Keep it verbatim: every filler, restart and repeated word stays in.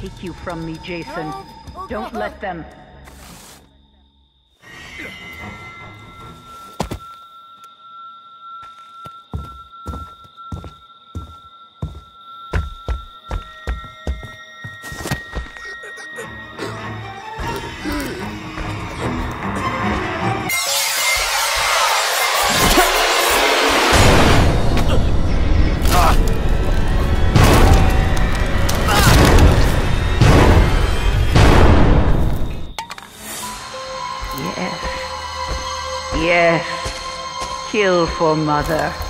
take you from me, Jason. Don't let them. Yes. Yes. Kill for Mother.